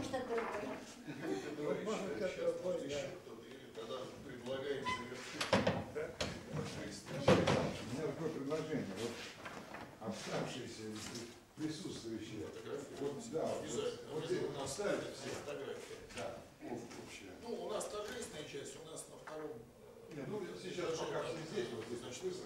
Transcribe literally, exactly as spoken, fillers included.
что другое. Когда предлагаем завершить. У меня такое предложение. Вот оставшиеся присутствующие. Вот, да, Обязательно. вот здесь У нас ставят все фотографии. Да, общее. Ну, у нас торжественная часть, у нас на втором. Нет, ну сейчас пока все здесь, вот здесь. Значит,